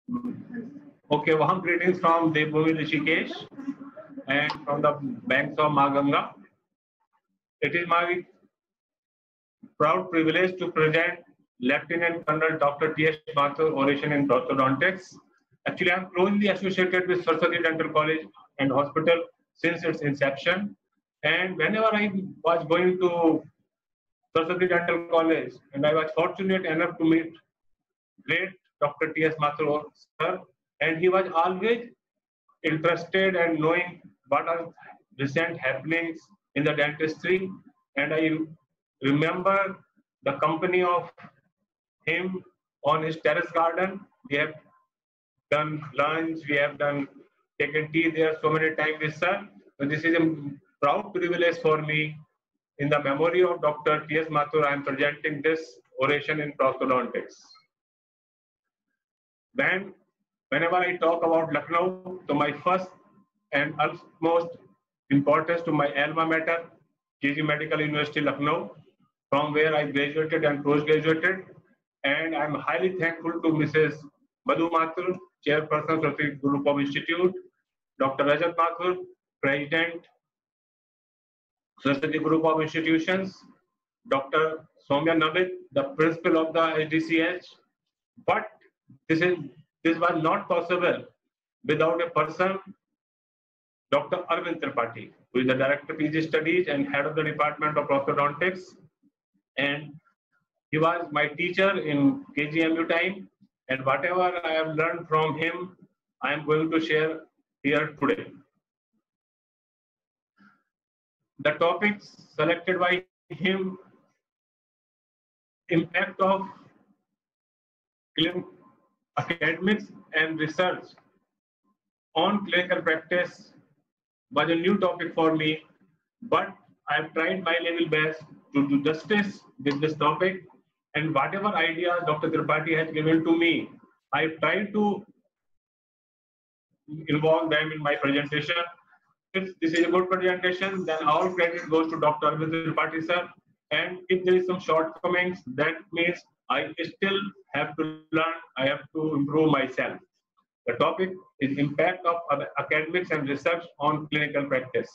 Okay, warm greetings from Devbhumi Rishikesh and from the banks of Maganga. It is my proud privilege to present Lieutenant Colonel Dr. T.S. Mathur oration in orthodontics. Actually, I am closely associated with Saraswati Dental College and Hospital since its inception. And whenever I was going to Saraswati Dental College, and I was fortunate enough to meet great Dr. T.S. Mathur sir, and he was always interested and knowing what are recent happenings in the dentistry. And I remember the company of him on his terrace garden. We have done lunch, we have done taken tea there so many times with sir. So this is a proud privilege for me. In the memory of Dr. T.S. Mathur, I am presenting this oration in prosthodontics. Whenever I talk about Lucknow, so my first and utmost importance to my alma mater, KG Medical University, Lucknow, from where I graduated and post-graduated. And I'm highly thankful to Mrs. Madhu Mathur, Chairperson, Saraswati Group of Institute, Dr. Rajat Mathur, President, Saraswati Group of Institutions, Dr. Soumya Namit, the Principal of the SDCH. But this is this was not possible without a person, Dr. Arvind Tripathi, who is the Director PG Studies and Head of the Department of Orthodontics. And he was my teacher in KGMU time. And whatever I have learned from him, I am going to share here today. The topics selected by him: impact of academics and research on clinical practice was a new topic for me, but I have tried my level best to do justice with this topic. And whatever ideas Dr. Tripathi has given to me, I have tried to involve them in my presentation. If this is a good presentation, then all credit goes to Dr. Arvind Tripathi sir. And if there is some shortcomings, that means I still have to learn, I have to improve myself. The topic is impact of academics and research on clinical practice.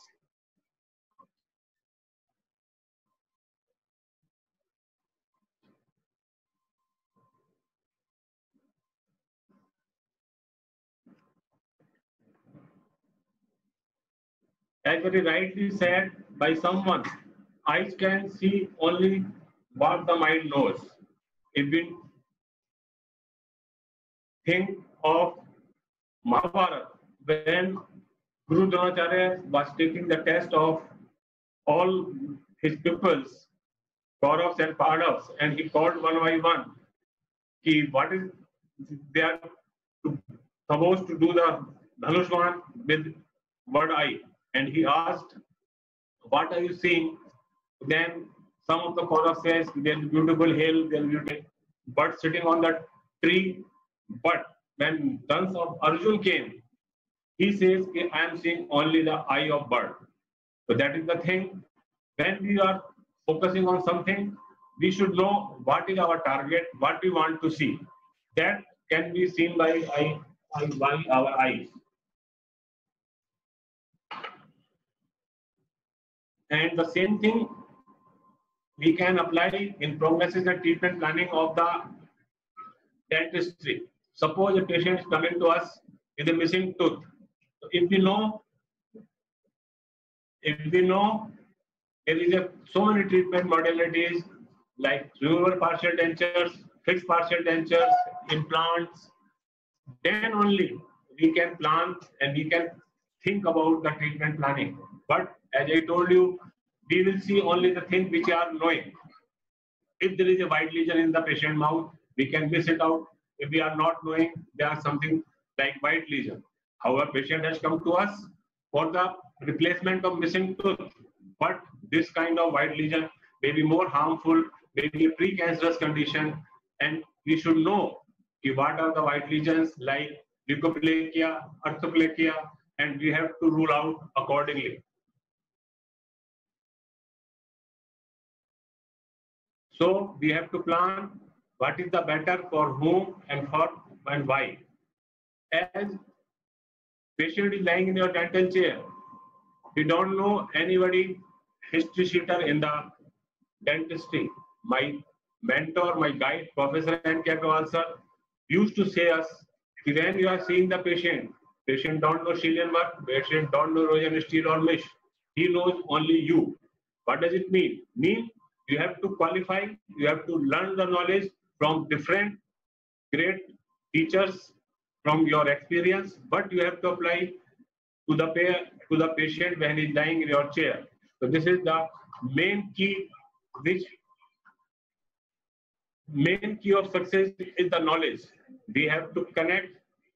As very rightly said by someone, eyes can see only what the mind knows. If we think of Mahabharata, when Guru Dronacharya was taking the test of all his pupils, Kauravas and Pandavas, and he called one by one, what is they are supposed to do the Dhanushman with one eye, and he asked, "What are you seeing?" Then some of the Kauravas says, "There's beautiful hill, there's beautiful bird sitting on the tree." But when sons of Arjun came, he says, "I am seeing only the eye of bird." So that is the thing. When we are focusing on something, we should know what is our target, what we want to see. That can be seen by our eyes. And the same thing we can apply in prognosis and treatment planning of the dentistry. Suppose a patient is coming to us with a missing tooth. So if we know there is so many treatment modalities like removal partial dentures, fixed partial dentures, implants, then only we can plan and we can think about the treatment planning. But as I told you, we will see only the things which are knowing. If there is a white lesion in the patient mouth, we can miss it out. If we are not knowing there are something like white lesion. However, patient has come to us for the replacement of missing tooth. But this kind of white lesion may be more harmful, may be a precancerous condition, and we should know what are the white lesions like leukoplakia, orthoplakia, and we have to rule out accordingly. So we have to plan what is the better for whom and for and why. As patient is lying in your dental chair, you don't know anybody history sheeter in the dentistry. My mentor, my guide, Professor N.K. Agarwal sir, used to say us, when you are seeing the patient don't know Chilean work, patient don't know Rosen, Steele or Misch. He knows only you. What does it mean? Mean you have to qualify, you have to learn the knowledge from different great teachers from your experience, but you have to apply to the patient when he's lying in your chair. So this is the main key, which main key of success is the knowledge. We have to connect,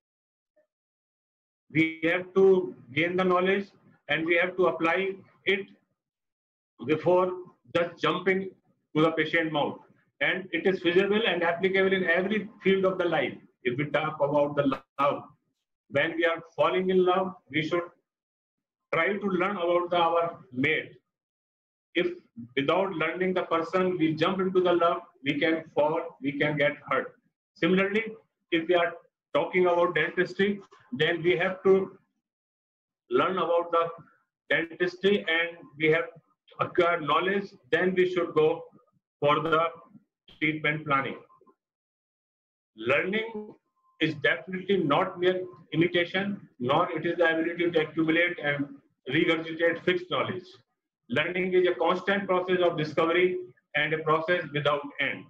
we have to gain the knowledge, and we have to apply it before just jumping to the patient mouth. And it is feasible and applicable in every field of the life. If we talk about the love, when we are falling in love, we should try to learn about our mate. If without learning the person, we jump into the love, we can fall, we can get hurt. Similarly, if we are talking about dentistry, then we have to learn about the dentistry and we have acquired knowledge, then we should go for the treatment planning. Learning is definitely not mere imitation, nor it is the ability to accumulate and regurgitate fixed knowledge. Learning is a constant process of discovery and a process without end.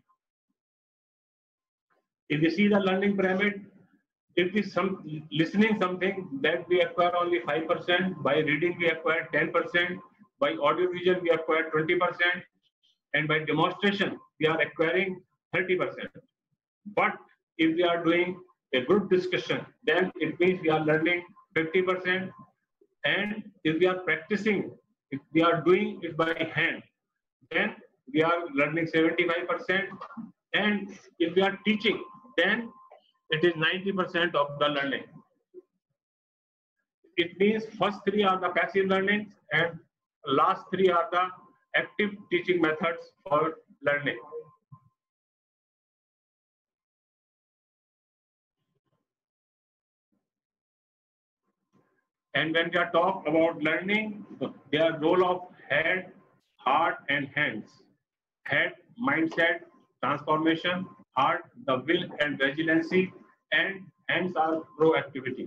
If you see the learning pyramid, if we listening something, that we acquire only 5%, by reading we acquire 10%, by audiovisual we acquire 20%, and by demonstration we are acquiring 30%. But if we are doing a group discussion, then it means we are learning 50%. And if we are practicing, if we are doing it by hand, then we are learning 75%. And if we are teaching, then it is 90% of the learning. It means first three are the passive learning and last three are the active teaching methods for learning. And when we are talking about learning, their role of head, heart, and hands. Head, mindset, transformation. Heart, the will and resiliency. And hands are proactivity.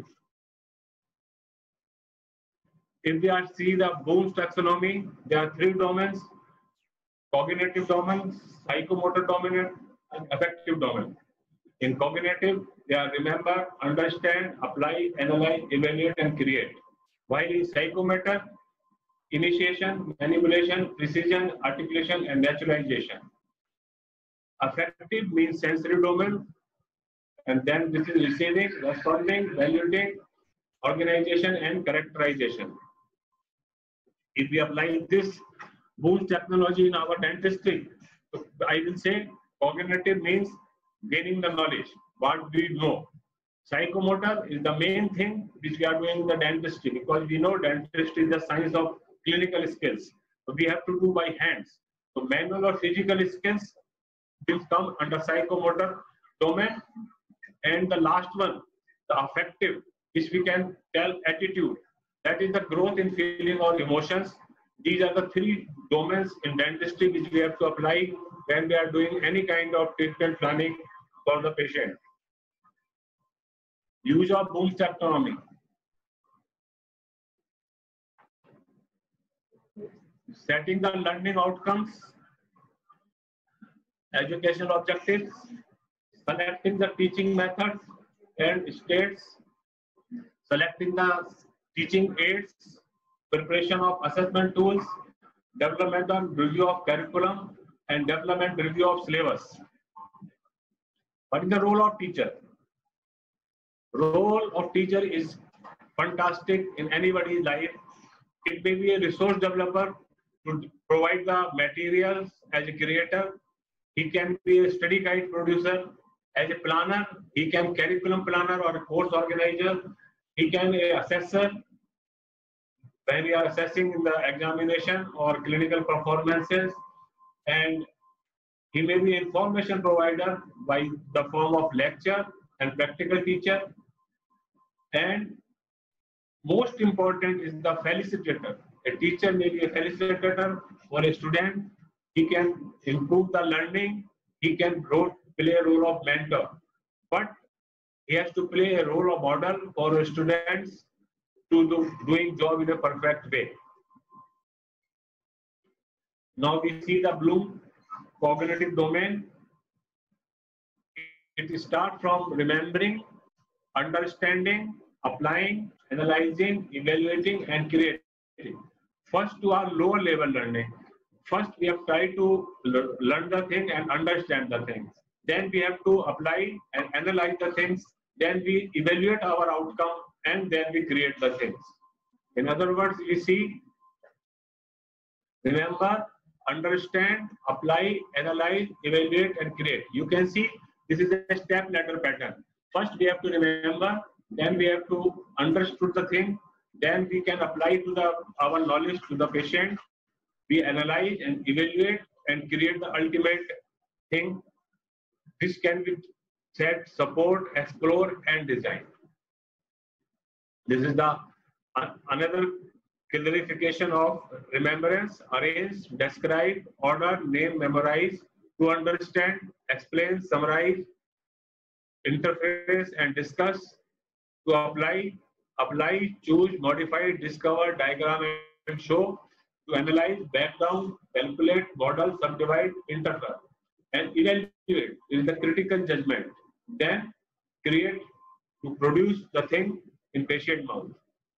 If we are see the Bloom's taxonomy, there are three domains: cognitive domain, psychomotor domain, and affective domain. In cognitive, they are remember, understand, apply, analyze, evaluate, and create. While in psychomotor, initiation, manipulation, precision, articulation, and naturalization. Affective means sensory domain, and then this is receiving, responding, valuing, organization, and characterization. If we apply this Bloom's technology in our dentistry, I will say cognitive means gaining the knowledge, what we know. Psychomotor is the main thing which we are doing in the dentistry, because we know dentistry is the science of clinical skills. So we have to do by hands. So manual or physical skills will come under psychomotor domain. And the last one, the affective, which we can tell attitude. That is the growth in feeling or emotions. These are the three domains in dentistry which we have to apply when we are doing any kind of treatment planning for the patient. Use of Bloom's taxonomy. Setting the learning outcomes, educational objectives, selecting the teaching methods and states, selecting the teaching aids, preparation of assessment tools, development and review of curriculum, and development review of syllabus. What is the role of teacher? Role of teacher is fantastic in anybody's life. It may be a resource developer to provide the materials as a creator. He can be a study guide producer. As a planner, he can curriculum planner or a course organizer. He can be an assessor when we are assessing in the examination or clinical performances. And he may be information provider by the form of lecture and practical teacher. And most important is the facilitator. A teacher may be a facilitator for a student. He can improve the learning. He can play a role of mentor. But he has to play a role of model for students to doing job in a perfect way. Now we see the Bloom cognitive domain. It starts from remembering, understanding, applying, analyzing, evaluating, and creating. First to our lower level learning. First we have tried to learn the thing and understand the things. Then we have to apply and analyze the things. Then we evaluate our outcome and then we create the things. In other words, we see remember, understand, apply, analyze, evaluate, and create. You can see this is a step ladder pattern. First we have to remember, then we have to understood the thing, then we can apply to our knowledge to the patient. We analyze and evaluate and create the ultimate thing. This can be set, support, explore, and design. This is the another clarification of remembrance: arrange, describe, order, name, memorize, to understand, explain, summarize, interface, and discuss, to apply, choose, modify, discover, diagram, and show, to analyze, back down, calculate, model, subdivide, interpret, and evaluate is the critical judgment. Then create, to produce the thing in patient mouth.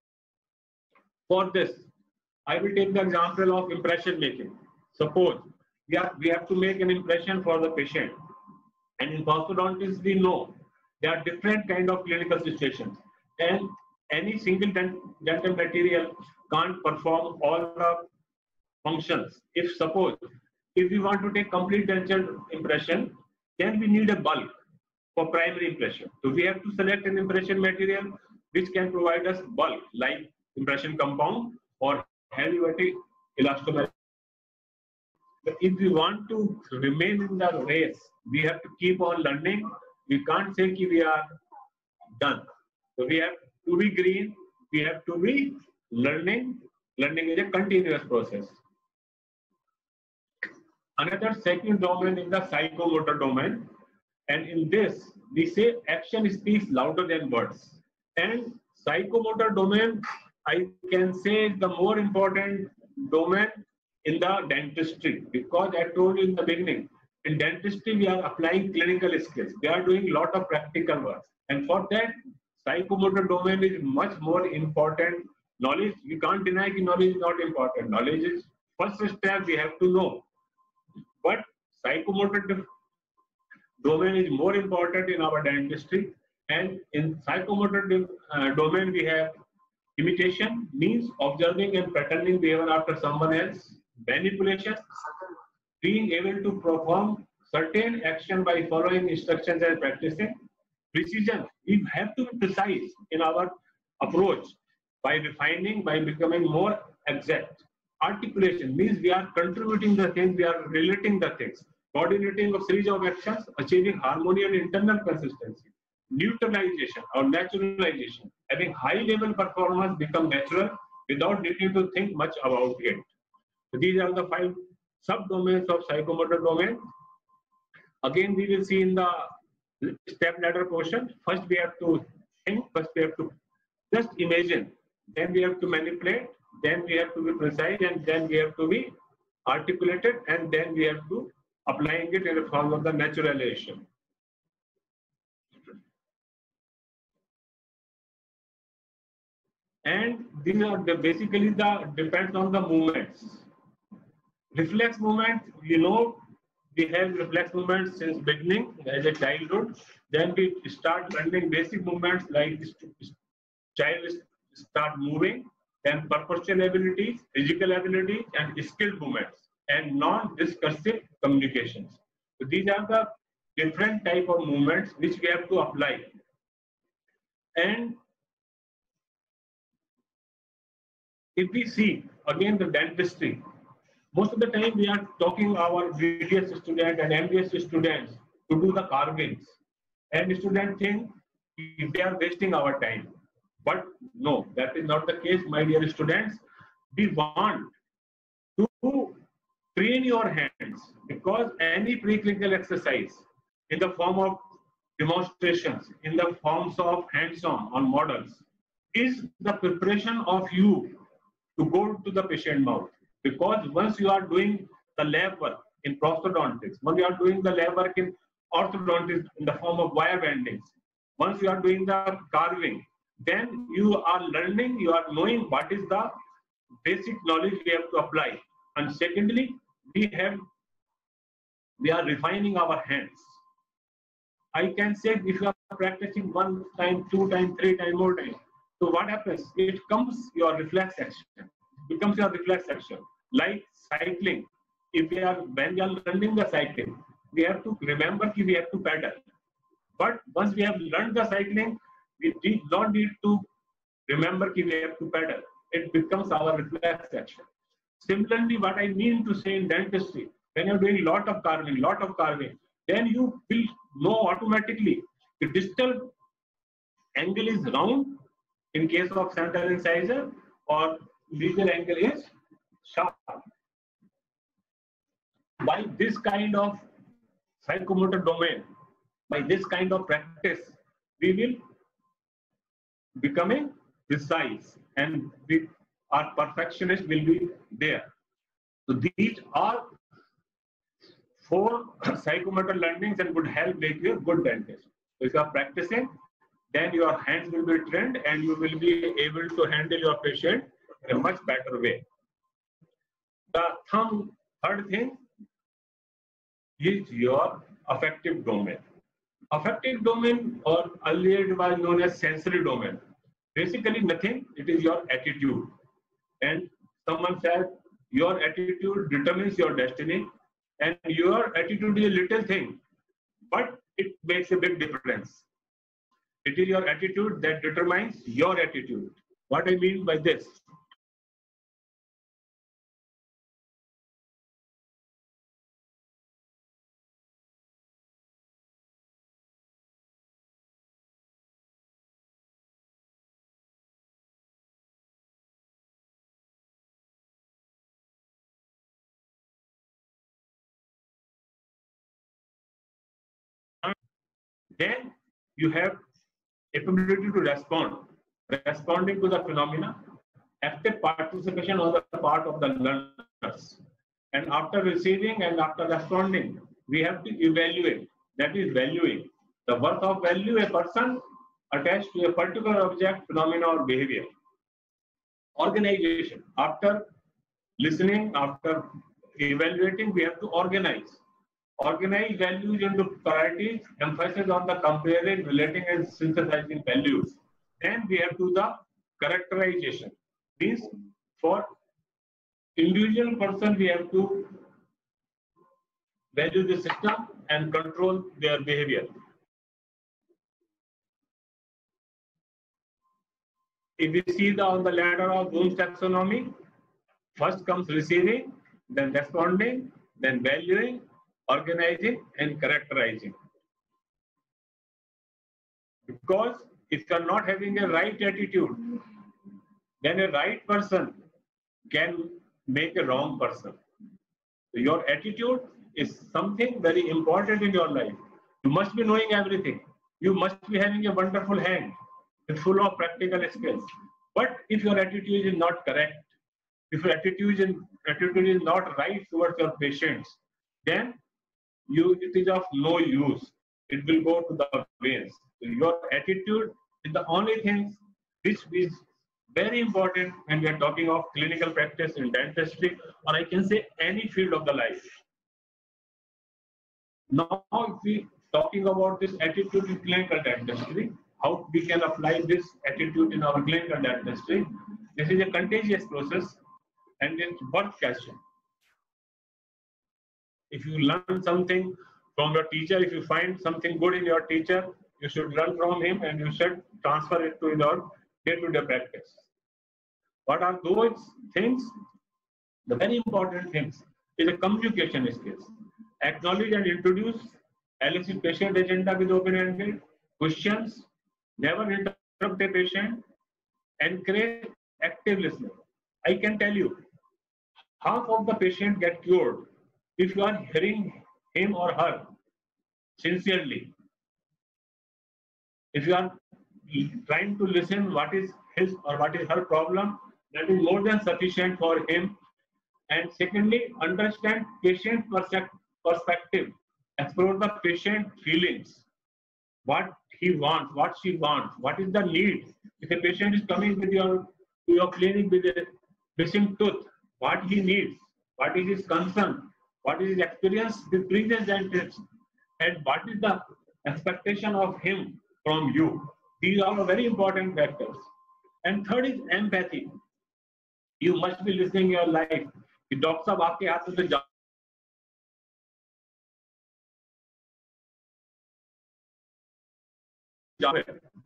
For this, I will take the example of impression making. Suppose we have to make an impression for the patient, and in orthodontics we know there are different kind of clinical situations, and any single dental material can't perform all the functions. If we want to take complete dental impression, then we need a bulk for primary impression. So we have to select an impression material which can provide us bulk, like impression compound or heavy weighted elastomer. But if we want to remain in the race, we have to keep on learning. We can't say that we are done. So we have to be green. We have to be learning. Learning is a continuous process. Another second domain is the psychomotor domain. And in this, we say action speaks louder than words. And psychomotor domain, I can say, is the more important domain in the dentistry, because I told you in the beginning, in dentistry, we are applying clinical skills. We are doing a lot of practical work. And for that, psychomotor domain is much more important. Knowledge, we can't deny that knowledge is not important. Knowledge is first step we have to know. But psychomotor domain is more important in our dentistry. And in psychomotor domain, we have imitation, means observing and patterning behavior after someone else; manipulation, being able to perform certain action by following instructions and practicing; precision, we have to be precise in our approach by refining, by becoming more exact; articulation means we are contributing the things, we are relating the things; coordinating a series of actions, achieving harmony and internal consistency; neutralization or naturalization, having high level performance become natural without needing to think much about it. So these are the 5 subdomains of psychomotor domain. Again, we will see in the step ladder portion. First we have to think, first we have to just imagine, then we have to manipulate, then we have to be precise, and then we have to be articulated, and then we have to applying it in the form of the naturalization. And these are basically depends on the movements. Reflex movement, we have reflex movements since beginning as a childhood. Then we start learning basic movements like child start moving, then purposeful abilities, physical abilities, and skilled movements, and non-discursive communications. So these are the different type of movements which we have to apply. And if we see again the dentistry, most of the time we are talking our BDS students and MBS students to do the carvings, and students think they are wasting our time. But no, that is not the case, my dear students. We want to train your hands, because any preclinical exercise in the form of demonstrations, in the forms of hands-on on models, is the preparation of you to go to the patient mouth. Because once you are doing the lab work in prosthodontics, once you are doing the lab work in orthodontics in the form of wire bendings, once you are doing the carving, then you are learning, you are knowing what is the basic knowledge we have to apply. And secondly, we are refining our hands. I can say if you are practicing 1 time, 2 times, 3 times, more time. So what happens? It comes your reflex action. Becomes your reflex action. Like cycling. When we are learning the cycling, we have to remember that we have to pedal. But once we have learned the cycling, we do not need to remember that we have to pedal. It becomes our reflex action. Similarly, what I mean to say in dentistry, when you're doing lot of carving, then you will know automatically the distal angle is round in case of central incisor, or legal angle is sharp. By this kind of psychomotor domain, by this kind of practice, we will becoming precise, and our perfectionist will be there. So these are 4 psychomotor learnings and would help make you a good dentist. So if you are practicing, then your hands will be trained and you will be able to handle your patient in a much better way. The third thing is your affective domain. Affective domain, or earlier it was known as sensory domain. Basically nothing, it is your attitude. And someone said, your attitude determines your destiny, and your attitude is a little thing, but it makes a big difference. It is your attitude that determines your attitude. What I mean by this? Then you have ability to responding to the phenomena, active participation on the part of the learners. And after receiving and after responding, we have to evaluate, that is valuing the worth of value a person attached to a particular object, phenomena, or behavior. Organization, after listening, after evaluating, we have to organize values into priorities, emphasis on the comparing, relating, and synthesizing values. Then we have to the characterization. Means for individual person, we have to value the system and control their behavior. If we see on the ladder of Bloom's taxonomy, first comes receiving, then responding, then valuing, organizing, and characterizing. Because if you are not having a right attitude, then a right person can make a wrong person. So your attitude is something very important in your life. You must be knowing everything. You must be having a wonderful hand. It's full of practical skills. But if your attitude is not correct, if your attitude is not right towards your patients, then it is of no use. It will go to the waste. So your attitude is the only thing which is very important when we are talking of clinical practice in dentistry, or I can say any field of the life. Now, if we talking about this attitude in clinical dentistry, how we can apply this attitude in our clinical dentistry? This is a contagious process and it's worth catching. If you learn something from your teacher, if you find something good in your teacher, you should learn from him and you should transfer it to your day-to-day practice. What are those things? The very important things is a communication skills. Acknowledge and introduce, elicit patient agenda with open-ended questions, never interrupt a patient, encourage active listening. I can tell you, half of the patient get cured if you are hearing him or her sincerely. If you are trying to listen what is his or what is her problem, that is more than sufficient for him. And secondly, understand patient perspective. Explore the patient feelings, what he wants, what she wants, what is the need. If a patient is coming with to your clinic with a missing tooth, what he needs, what is his concern, what is his experience with previous dentists, and what is the expectation of him from you. These are very important factors. And third is empathy. You must be listening your life. कि doctor साहब आपके हाथ में तो जावे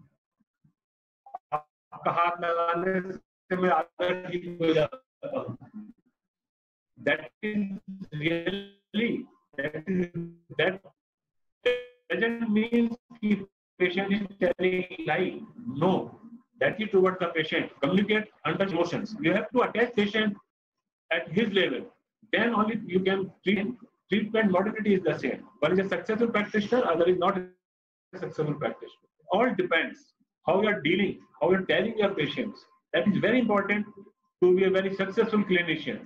आपका हाथ लगाने से मैं आगे ठीक हो जाता हूं. That is really that doesn't mean the patient is telling lie. No, that is towards the patient. Communicate under emotions. You have to attach patient at his level. Then only you can treat him. Treatment modality is the same. One is a successful practitioner, other is not a successful practitioner. All depends how you are dealing, how you are telling your patients. That is very important to be a very successful clinician.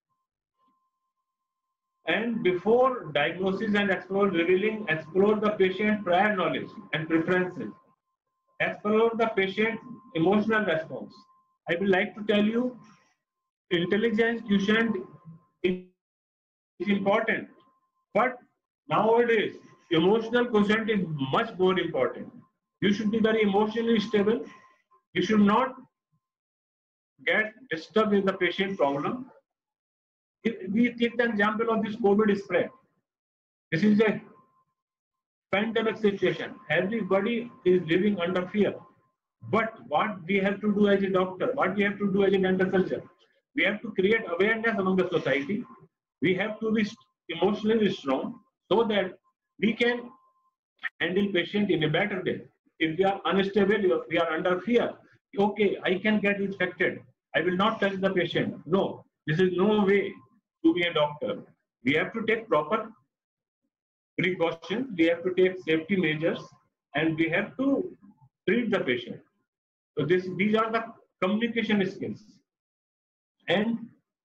And before diagnosis and explore the patient prior knowledge and preferences. Explore the patient emotional response. I would like to tell you, intelligence quotient is important, but nowadays emotional quotient is much more important. You should be very emotionally stable. You should not get disturbed with the patient problem. If we take the example of this COVID spread, this is a pandemic situation. Everybody is living under fear. But what we have to do as a doctor, what we have to do as a dental surgeon, we have to create awareness among the society. We have to be emotionally strong so that we can handle patient in a better way. If we are unstable, if we are under fear, okay, I can get infected. I will not touch the patient. No, this is no way to be a doctor. We have to take proper precautions. We have to take safety measures, and we have to treat the patient. So these are the communication skills. And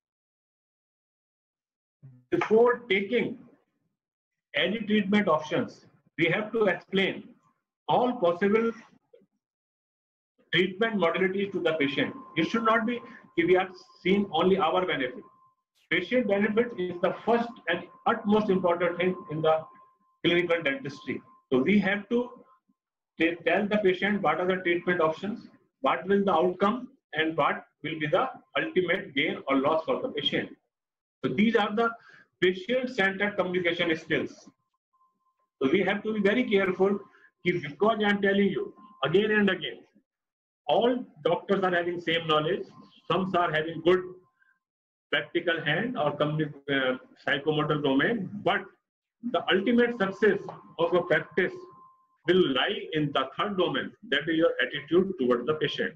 before taking any treatment options, we have to explain all possible treatment modalities to the patient. It should not be if we are seeing only our benefit. Patient benefit is the first and utmost important thing in the clinical dentistry. So we have to tell the patient what are the treatment options, what will the outcome, and what will be the ultimate gain or loss for the patient. So these are the patient-centered communication skills. So we have to be very careful because I am telling you again and again, all doctors are having same knowledge. Some are having good practical hand or psychomotor domain, but the ultimate success of a practice will lie in the third domain, that is your attitude towards the patient.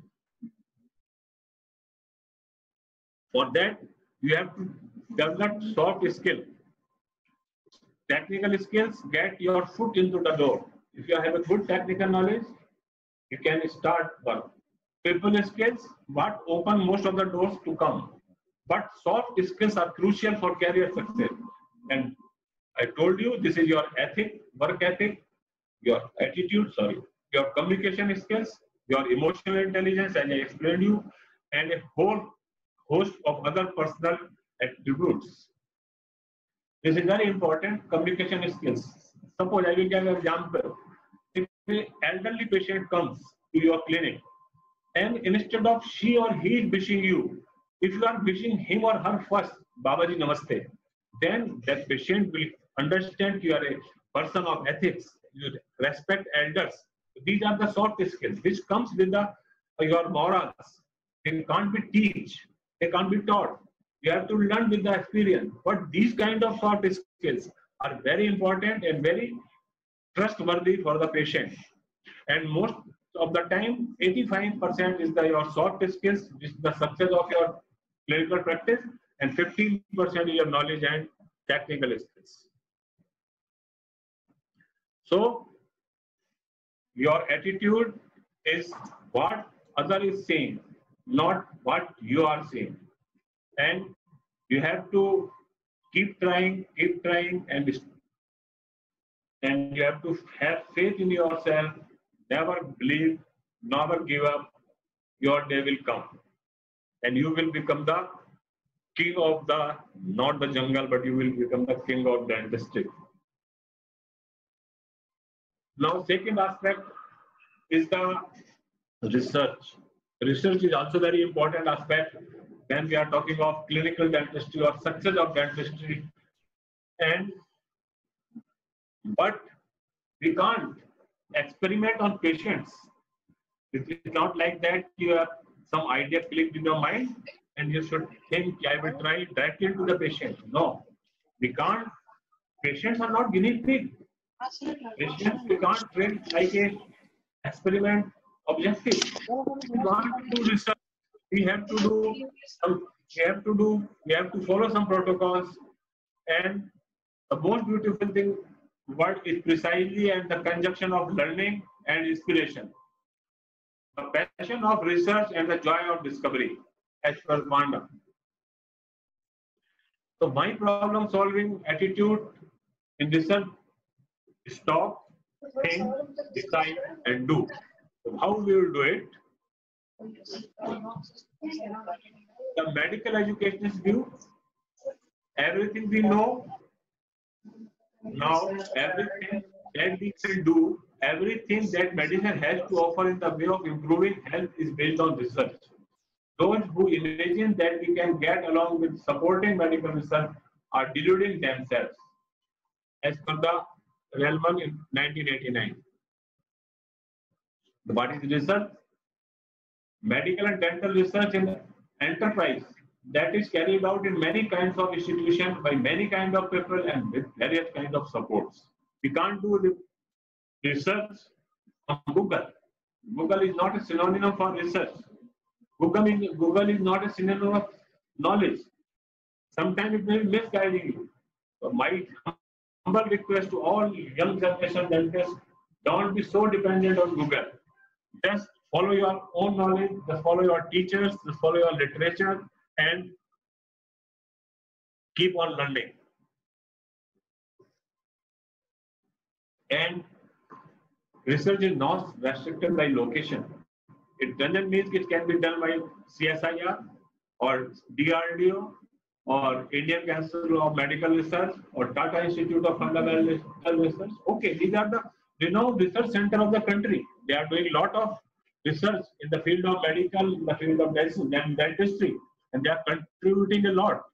For that, you have to develop soft skill. Technical skills get your foot into the door. If you have a good technical knowledge, you can start work. People skills, what open most of the doors to come. But soft skills are crucial for career success. And I told you, this is your ethic, work ethic, your attitude, your communication skills, your emotional intelligence, as I explained you, and a whole host of other personal attributes. This is very important, communication skills. Suppose I will give an example. If an elderly patient comes to your clinic, and instead of she or he is wishing you, if you are wishing him or her first, Babaji Namaste, then that patient will understand you are a person of ethics, you respect elders. These are the soft skills which comes with your morals. They can't be taught, they can't be taught. You have to learn with the experience. But these kind of soft skills are very important and very trustworthy for the patient. And most of the time, 85% is your soft skills, which is the success of your clinical practice, and 15% is your knowledge and technical skills. So your attitude is what other is saying, not what you are saying. And you have to keep trying, and you have to have faith in yourself. Never believe, never give up. Your day will come, and you will become the king of the, not the jungle, but you will become the king of dentistry. Now, second aspect is the research. Research is also very important aspect when we are talking of clinical dentistry or success of dentistry. But we can't experiment on patients. It's not like that you have some idea clicked in your mind and you should think, I will try directly into the patient. No, we can't. Patients are not guinea pig. Patients, we can't treat like a experiment objective. We want to do research. We have to follow some protocols, and the most beautiful thing word is precisely and the conjunction of learning and inspiration. The passion of research and the joy of discovery, as per Vanda. So my problem solving attitude in research: stop, think, decide, and do. So how we will do it? The medical education's view, everything we know now, everything that we can do, everything that medicine has to offer in the way of improving health is based on research. Those who imagine that we can get along with supporting medical research are deluding themselves, as per the Relman in 1989. What is research? Medical and dental research in enterprise that is carried out in many kinds of institutions by many kinds of people and with various kinds of supports. We can't do the research on Google. Google is not a synonym for research. Google is not a synonym of knowledge. Sometimes it may be misguiding you. So my humble request to all young generation dentists: don't be so dependent on Google. Just follow your own knowledge, just follow your teachers, just follow your literature, and keep on learning. And research is not restricted by location. It doesn't mean it can be done by CSIR or DRDO or Indian Council of Medical Research or Tata Institute of Fundamental Research. Okay, these are the renowned research center of the country. They are doing a lot of research in the field of medical, in the field of medicine and dentistry, and they are contributing a lot.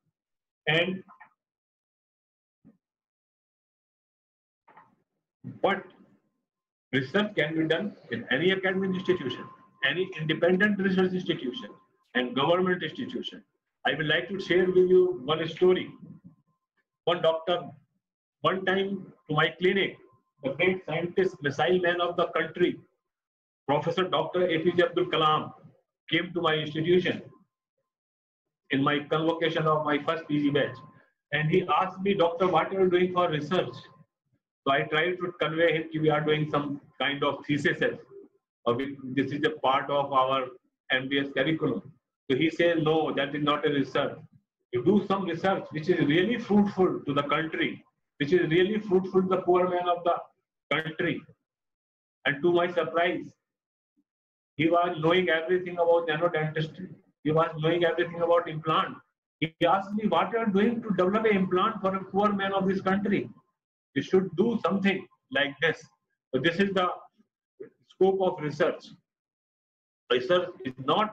But research can be done in any academic institution, any independent research institution, and government institution. I would like to share with you one story. One doctor, one time to my clinic, the great scientist, missile man of the country, Professor Dr. APJ Abdul Kalam, came to my institution in my convocation of my first PG batch. And he asked me, Doctor, what are you doing for research? So I tried to convey him that we are doing some kind of thesis. This is a part of our MBS curriculum. So he said, no, that is not a research. You do some research which is really fruitful to the country, which is really fruitful to the poor man of the country. And to my surprise, he was knowing everything about nanodentistry. He was knowing everything about implant. He asked me, what are you doing to develop an implant for a poor man of this country? You should do something like this. So this is the scope of research. Research is not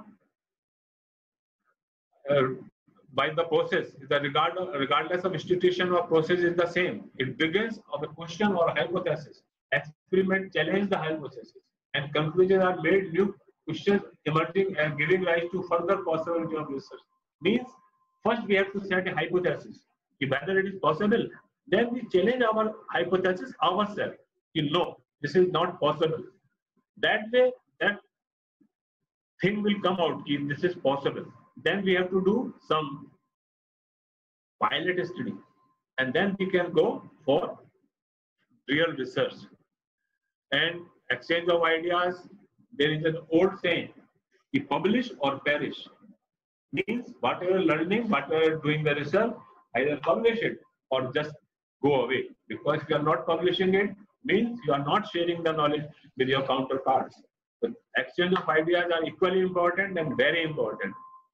by the process, regardless of institution or process is the same. It begins of a question or a hypothesis. Experiment challenge the hypothesis, and conclusions are made, new questions emerging and giving rise to further possibility of research. Means first we have to set a hypothesis. If whether it is possible, then we challenge our hypothesis ourselves. You know, this is not possible. That way, that thing will come out, if this is possible. Then we have to do some pilot study, and then we can go for real research and exchange of ideas. There is an old saying, you publish or perish. Means whatever learning, whatever doing the research, either publish it or just go away. Because if you are not publishing it, means you are not sharing the knowledge with your counterparts. The exchange of ideas are equally important and very important.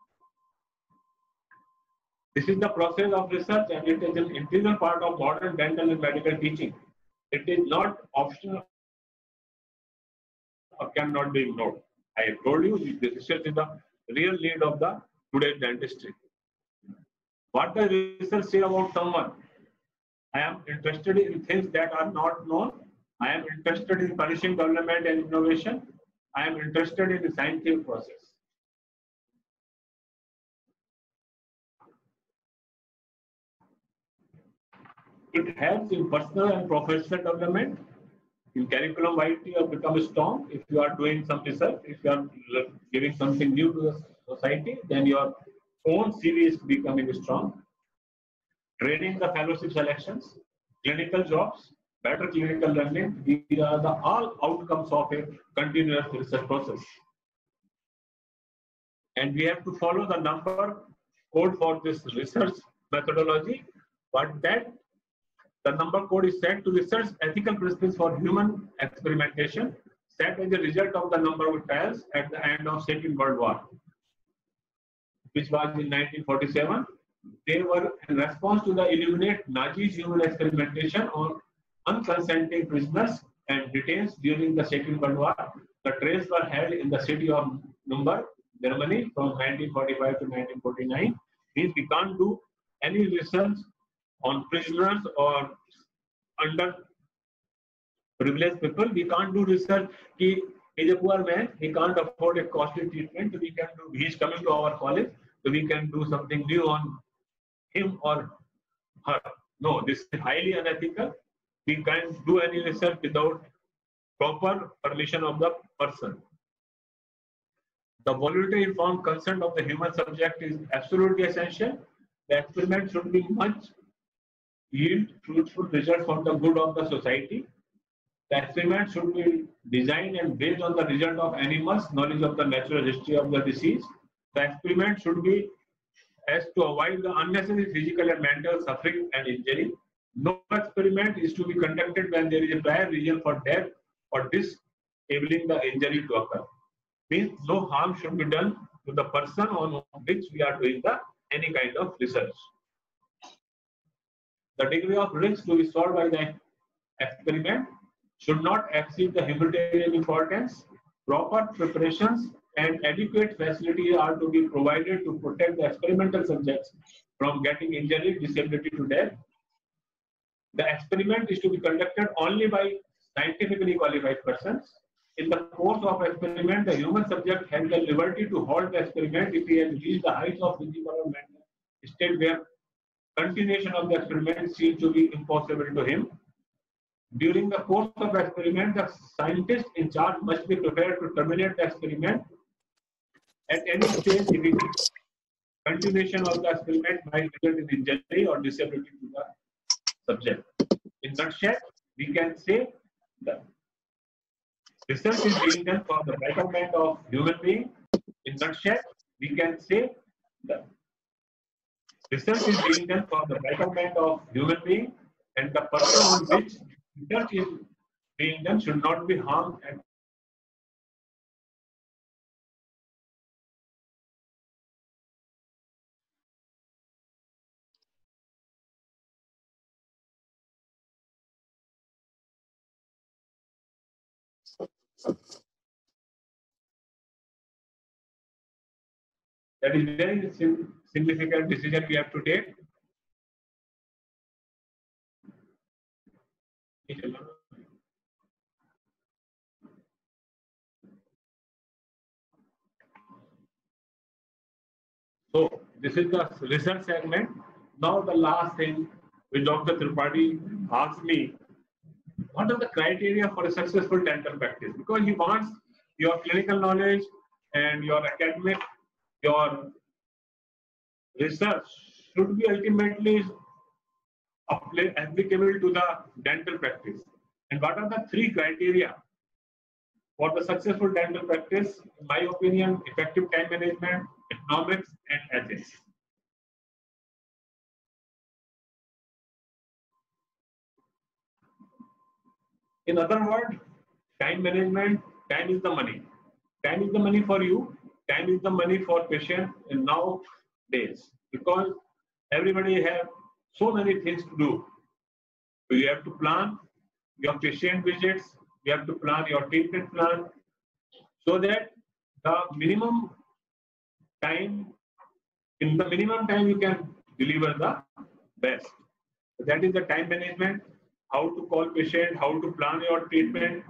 This is the process of research, and it is an integral part of modern dental and medical teaching. It is not optional or cannot be ignored. I have told you the research is the real need of the today's dentistry. What does research say about someone? I am interested in things that are not known. I am interested in punishing development and innovation. I am interested in the scientific process. It helps in personal and professional development. In curriculum wise, you have become strong. If you are doing some research, if you are giving something new to the society, then your own CV is becoming strong. Training, the fellowship selections, clinical jobs, better clinical learning, these are the all outcomes of a continuous research process. And we have to follow the number code for this research methodology, but that the number code is set to research ethical principles for human experimentation, set as a result of the number of trials at the end of Second World War, which was in 1947. They were in response to the eliminate Nazi's human experimentation on unconsenting prisoners and detained during the Second World War. The trials were held in the city of Nuremberg, Germany, from 1945 to 1949. Means we can't do any research on prisoners or under privileged people. We can't do research. He is a poor man, he can't afford a costly treatment. We can do, he is coming to our college, so we can do something new on him or her. No, this is highly unethical. We can't do any research without proper permission of the person. The voluntary informed consent of the human subject is absolutely essential. The experiment should be much yield fruitful results for the good of the society. The experiment should be designed and based on the result of animals' knowledge of the natural history of the disease. The experiment should be as to avoid the unnecessary physical and mental suffering and injury. No experiment is to be conducted when there is a prior reason for death or disabling the injury to occur. Means no harm should be done to the person on which we are doing any kind of research. The degree of risk to be solved by the experiment should not exceed the humanitarian importance. Proper preparations and adequate facilities are to be provided to protect the experimental subjects from getting injury, disability to death. The experiment is to be conducted only by scientifically qualified persons. In the course of experiment, the human subject has the liberty to halt the experiment if he has reached the heights of physical or mental state where continuation of the experiment seems to be impossible to him. During the course of experiment, the scientist in charge must be prepared to terminate the experiment at any stage if continuation of the experiment might result in injury or disability to the subject. In nutshell, we can say that research is being done for the betterment of human being. In nutshell, we can say that research is being done for the betterment of human being, and the person on which research is being done should not be harmed. That is very significant decision we have to take. So this is the research segment. Now the last thing which Dr. Tripathi asked me, what are the criteria for a successful dental practice? Because he wants your clinical knowledge and your academic, your research should be ultimately applicable to the dental practice. And what are the three criteria for the successful dental practice? In my opinion, effective time management, economics, and ethics. In other words, time management, time is the money. Time is the money for you, time is the money for patient in nowadays, because everybody have so many things to do. So you have to plan your patient visits, you have to plan your treatment plan, so that the minimum time, in the minimum time you can deliver the best. So that is the time management, how to call patient, how to plan your treatment.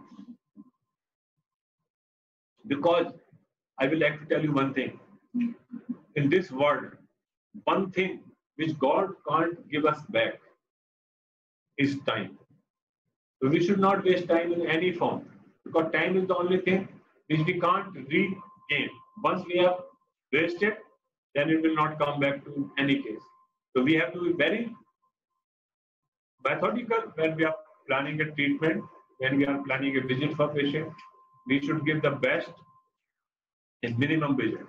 Because I will like to tell you one thing. In this world, one thing which God can't give us back is time. So we should not waste time in any form, because time is the only thing which we can't regain. Once we have wasted, then it will not come back to any case. So we have to be very methodical when we are planning a treatment, when we are planning a visit for patient. We should give the best in minimum budget.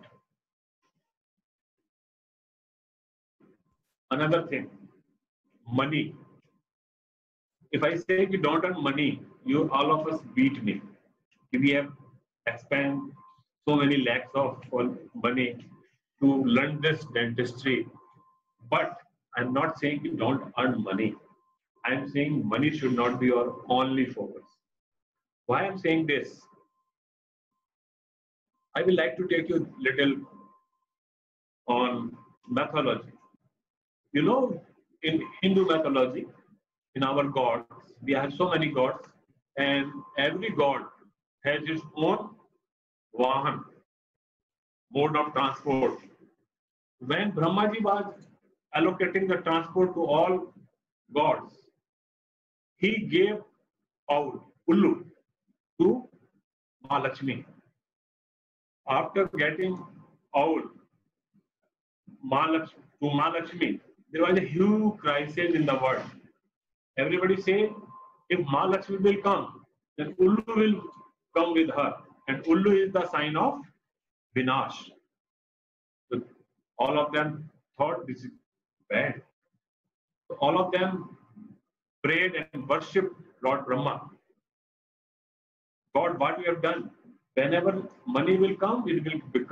Another thing, money. If I say you don't earn money, you all of us beat me. We have spent so many lakhs of money to learn this dentistry. But I'm not saying you don't earn money. I'm saying money should not be your only focus. Why I'm saying this? I will like to take you little on mythology. You know, in Hindu mythology, in our gods, we have so many gods, and every god has its own vahan, mode of transport. When Brahmaji was allocating the transport to all gods, he gave out Ullu to Mahalakshmi. After getting owl to Mahalakshmi, there was a huge crisis in the world. Everybody say, if Mahalakshmi will come, then Ullu will come with her. And Ullu is the sign of Vinash. So all of them thought this is bad. So all of them prayed and worshipped Lord Brahma. God, what we have done? Whenever money will come, it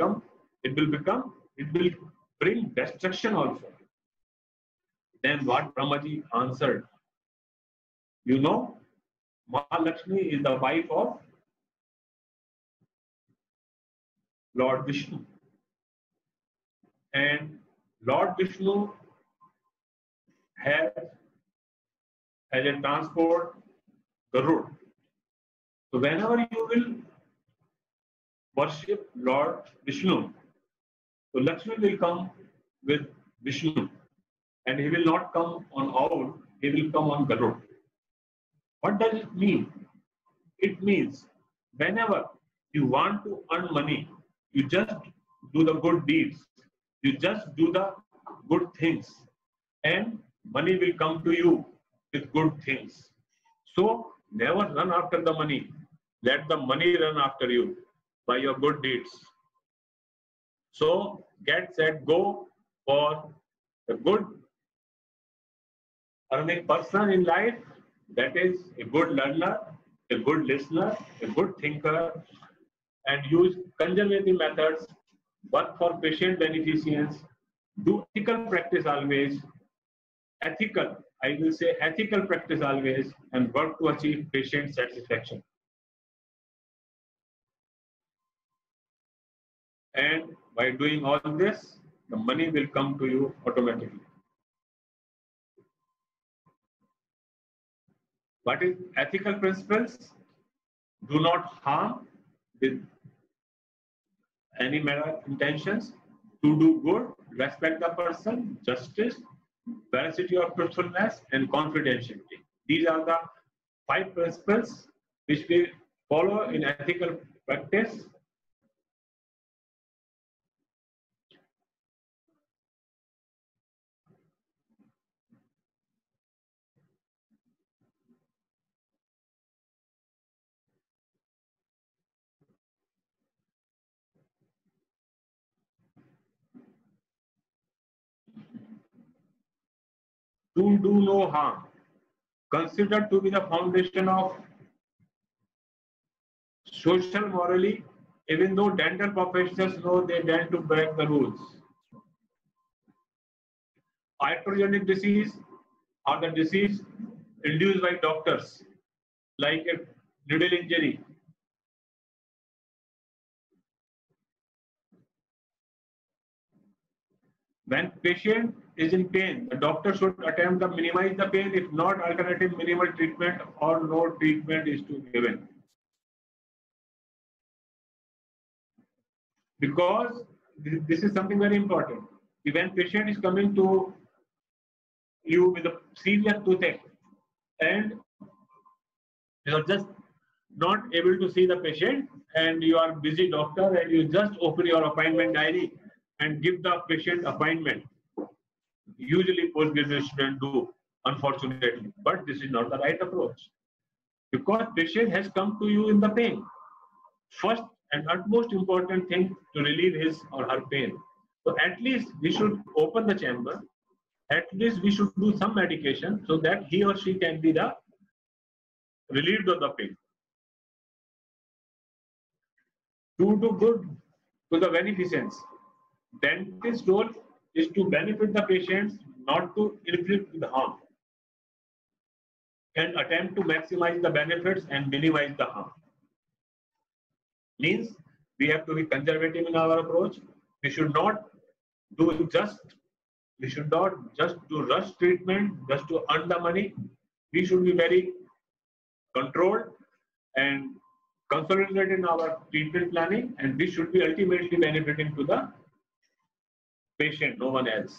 will bring destruction also. Then what Brahmaji answered? You know, Mahalakshmi is the wife of Lord Vishnu. And Lord Vishnu has as a transport Garud. So whenever you will worship Lord Vishnu, so Lakshmi will come with Vishnu, and he will not come on owl, he will come on Garud. What does it mean? It means whenever you want to earn money, you just do the good deeds, you just do the good things, and money will come to you with good things. So never run after the money. Let the money run after you by your good deeds. So get set, go for a good earning person in life, that is a good learner, a good listener, a good thinker, and use conservative methods, work for patient beneficence, do ethical practice always, ethical, I will say ethical practice always, and work to achieve patient satisfaction. And by doing all this, the money will come to you automatically. What is ethical principles? Do not harm with any matter intentions, to do good, respect the person, justice, veracity of truthfulness, and confidentiality. These are the 5 principles which we follow in ethical practice. To do no harm, considered to be the foundation of social morally, even though dental professionals know they tend to break the rules. Iatrogenic disease are the disease induced by doctors, like a needle injury. When patient is in pain, the doctor should attempt to minimize the pain. If not, alternative minimal treatment or no treatment is to be given. Because this is something very important. When patient is coming to you with a serious toothache and you are just not able to see the patient and you are busy doctor and you just open your appointment diary and give the patient appointment. Usually postgraduate students do, unfortunately, but this is not the right approach because patient has come to you in the pain. First and utmost important thing to relieve his or her pain. So at least we should open the chamber. At least we should do some medication so that he or she can be the relieved of the pain. To do good to the beneficence. Dentist's role is to benefit the patients, not to inflict the harm, and attempt to maximize the benefits and minimize the harm. Means we have to be conservative in our approach. We should not just do rush treatment just to earn the money. We should be very controlled and consolidated in our treatment planning, and we should be ultimately benefiting to the patient, no one else.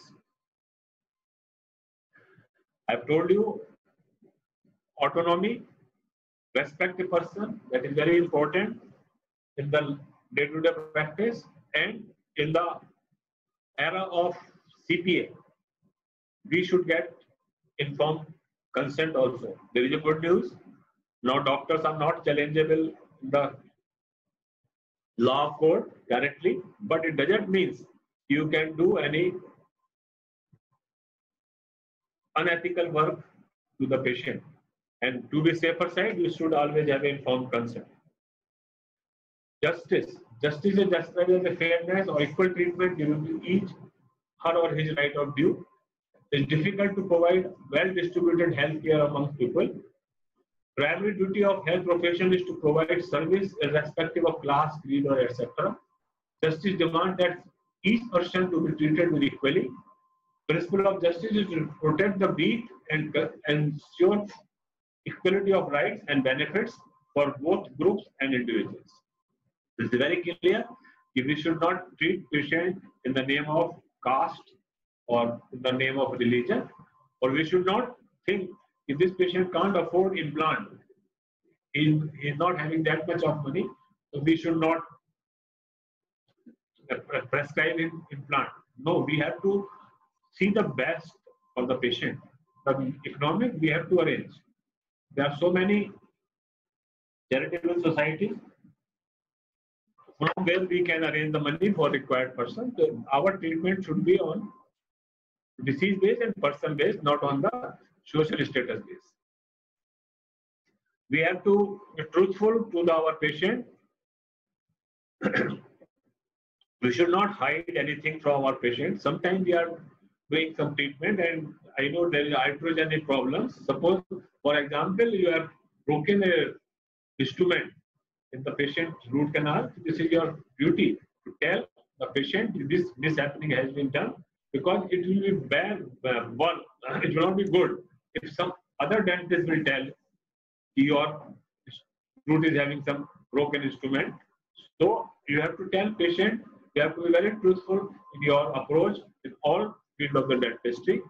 I've told you autonomy, respect the person, that is very important in the day-to-day practice, and in the era of CPA, we should get informed consent also. There is a good news. Now doctors are not challengeable in the law of court directly, but it doesn't mean you can do any unethical work to the patient. And to be safer side, you should always have informed consent. Justice is just as a fairness or equal treatment given to each her or his right of due. It's difficult to provide well-distributed health care among people. Primary duty of health profession is to provide service irrespective of class, creed, or etc. Justice demands that each person to be treated with equally. Principle of justice is to protect the weak and ensure equality of rights and benefits for both groups and individuals. This is very clear. If we should not treat patients in the name of caste or in the name of religion, or we should not think if this patient can't afford implant, he is not having that much of money, so we should not prescribe implant. No, we have to see the best for the patient. The economic we have to arrange. There are so many charitable societies from where we can arrange the money for required person. So our treatment should be on disease based and person based, not on the social status base. We have to be truthful to our patient. We should not hide anything from our patient. Sometimes we are doing some treatment and I know there is iatrogenic problems. Suppose, for example, you have broken a instrument in the patient's root canal. This is your duty to tell the patient this happening has been done, because it will be bad. It will not be good if some other dentist will tell your root is having some broken instrument. So you have to tell patient. You have to be very truthful in your approach in all field of the dentistry.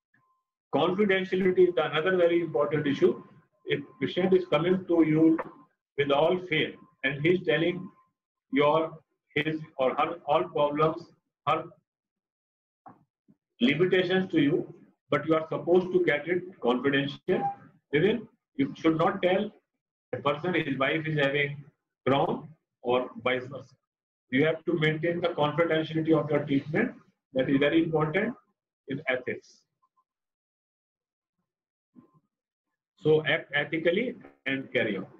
Confidentiality is another very important issue. If patient is coming to you with all faith, and he's telling his or her all problems, her limitations to you, but you are supposed to get it confidential. Even you should not tell a person his wife is having Crohn or vice versa. You have to maintain the confidentiality of your treatment. That is very important in ethics. So act ethically and carry on.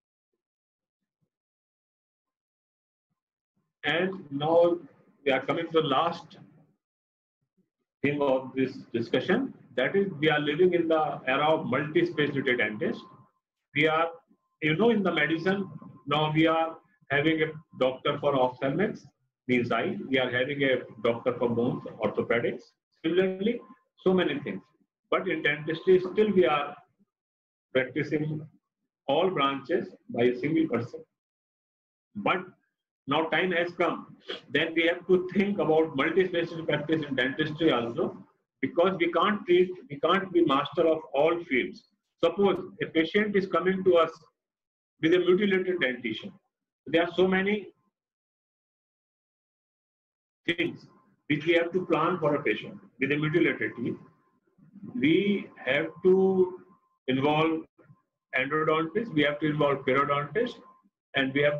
And now we are coming to the last thing of this discussion. That is, we are living in the era of multi-specialty dentists. We are, in the medicine, now we are having a doctor for ophthalmics, means eye. We are having a doctor for bones, orthopedics. Similarly, so many things. But in dentistry, still we are practicing all branches by a single person. But now time has come. Then we have to think about multi-specialty practice in dentistry also, because we can't be master of all fields. Suppose a patient is coming to us with a mutilated dentition. There are so many things which we have to plan for a patient with a mutilated teeth. We have to involve endodontist, we have to involve periodontist, and we have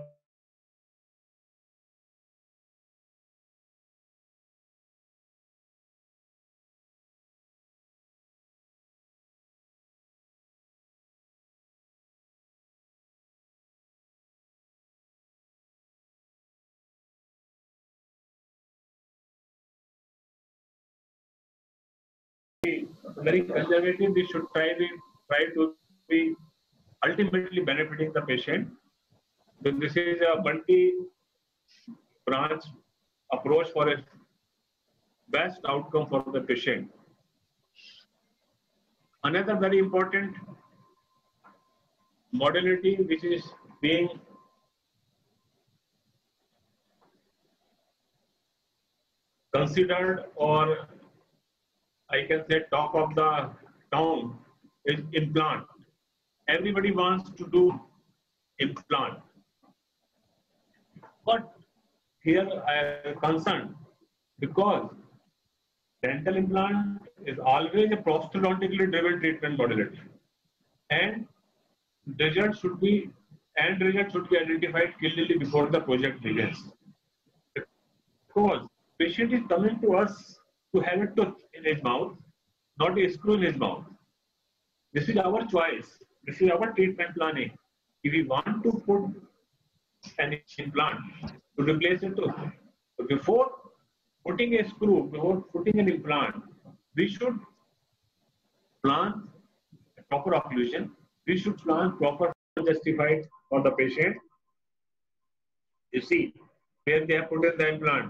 very conservative. We should try to be ultimately benefiting the patient. So this is a multi-branch approach for a best outcome for the patient. Another very important modality which is being considered, or I can say talk of the town, is implant. Everybody wants to do implant. But here I am concerned because dental implant is always a prosthodontically driven treatment modality. And results should be identified clearly before the project begins. Because patient is coming to us to have a tooth in his mouth, not a screw in his mouth. This is our choice. This is our treatment planning. If we want to put an implant to replace a tooth, so before putting a screw, before putting an implant, we should plan proper occlusion. We should plan proper justified for the patient. You see, where they have put in the implant,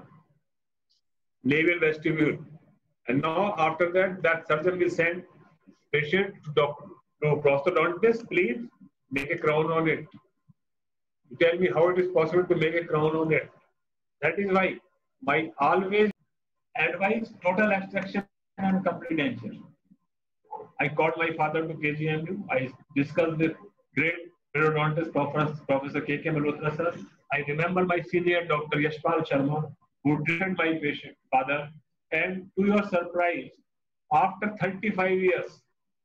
navel vestibule. And now after that, that surgeon will send patient to prosthodontist, please make a crown on it. You tell me how it is possible to make a crown on it. That is why my always advise total extraction and complete denture. I called my father to KGMU. I discussed with great periodontist Professor K.K. Malhotra sir. I remember my senior Dr. Yashpal Sharma, who treated my patient father. And to your surprise, after 35 years,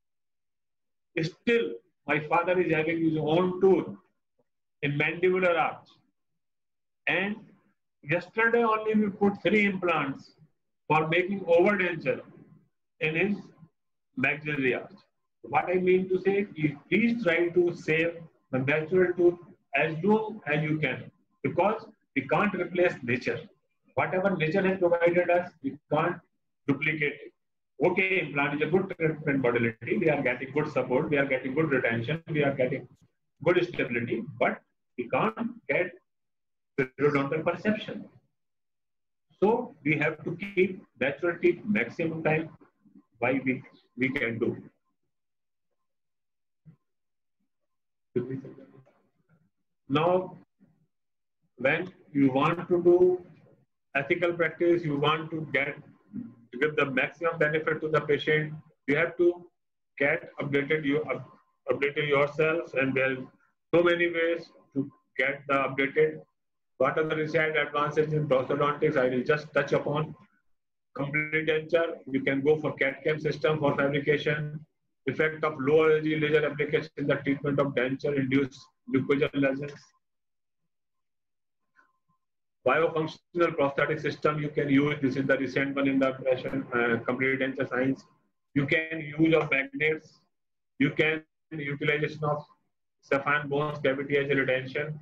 still my father is having his own tooth in mandibular arch. And yesterday only we put 3 implants for making overdenture in his maxillary arch. What I mean to say is, please try to save the natural tooth as long as you can, because we can't replace nature. Whatever nature has provided us, we can't duplicate it. Okay, implant is a good treatment modality. We are getting good support. We are getting good retention. We are getting good stability, but we can't get periodontal perception. So we have to keep natural teeth maximum time by we can do. Now, when you want to do ethical practice, you want to give the maximum benefit to the patient, you have to get updated yourself, and there are so many ways to get the updated. What are the recent advances in prosthodontics? I will just touch upon. Complete denture, you can go for CAD/CAM system for fabrication. Effect of low energy laser application in the treatment of denture-induced mucosal lesions. Biofunctional prosthetic system you can use. This is the recent one in the complete denture science. You can use of magnets. You can utilization of sapphire bones cavity as a retention.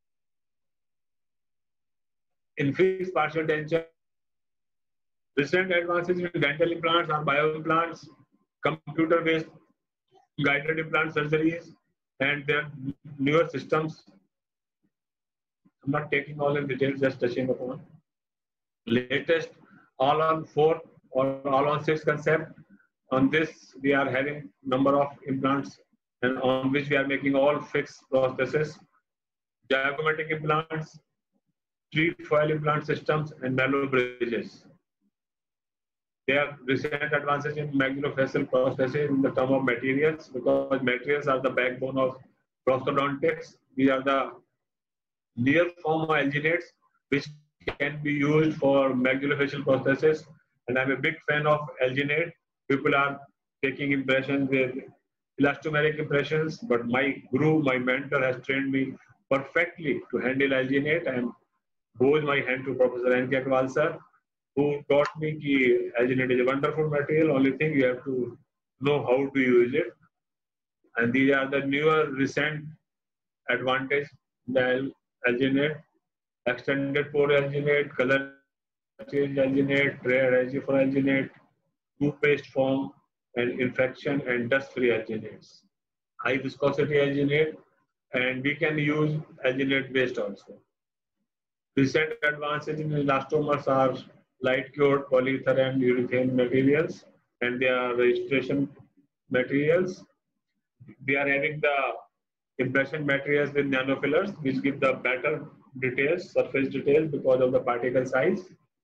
In fixed partial denture, recent advances in dental implants are bioimplants, computer-based guided implant surgeries, and their newer systems. I'm not taking all in details, just touching upon. Latest all on 4 or all on 6 concept. On this, we are having number of implants and on which we are making all fixed prostheses, diagomatic implants, trefoil implant systems, and mallow bridges. There are recent advances in maxillofacial prosthesis in the term of materials, because materials are the backbone of prosthodontics. These are the near form of alginates which can be used for maxillofacial prosthesis. And I'm a big fan of alginate. People are taking impressions with elastomeric impressions, but my guru, my mentor has trained me perfectly to handle alginate, and bows my hand to Professor N.K. Agarwal sir, who taught me that alginate is a wonderful material. Only thing you have to know how to use it. And these are the newer recent advantage. The alginate, extended pore alginate, color change alginate, tray adhesive for alginate, toothpaste form, and infection and dust-free alginates. High viscosity alginate, and we can use alginate based also. Recent advances in elastomers are light cured polyether and urethane materials, and they are registration materials. We are having the impression materials with nanofillers, which give the better details, surface details because of the particle size.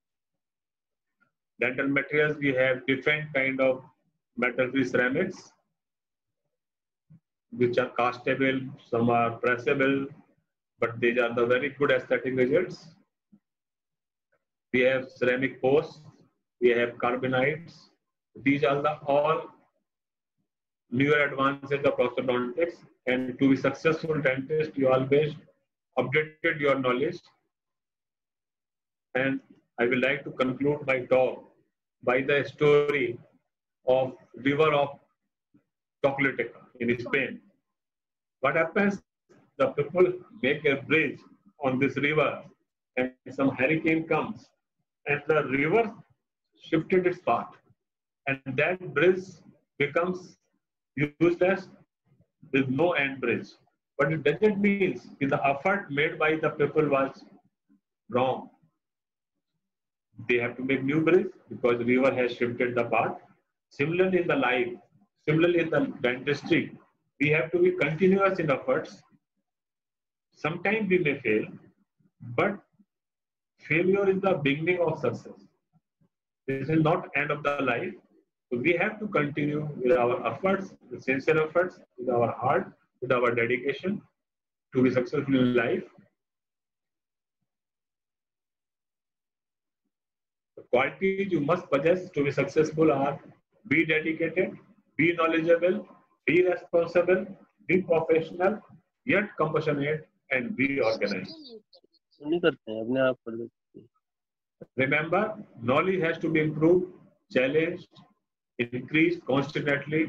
Dental materials, we have different kind of metal-free ceramics, which are castable, some are pressable, but these are the very good aesthetic results. We have ceramic posts, we have carbonites. These are the all newer advances of prosthodontics, and to be successful dentist, you always updated your knowledge. And I would like to conclude my talk by the story of river of Chocolateca in Spain. What happens? The people make a bridge on this river, and some hurricane comes, and the river shifted its path, and that bridge becomes useless with no end bridge. But it doesn't mean the effort made by the people was wrong. They have to make new bridge because the river has shifted the path. Similarly in the life, similarly in the dentistry, we have to be continuous in efforts. Sometimes we may fail, but failure is the beginning of success. This is not end of the life. So we have to continue with our efforts, with sincere efforts, with our heart, with our dedication to be successful in life. The qualities you must possess to be successful are: be dedicated, be knowledgeable, be responsible, be professional, yet compassionate, and be organized. Remember, knowledge has to be improved, challenged, increased constantly,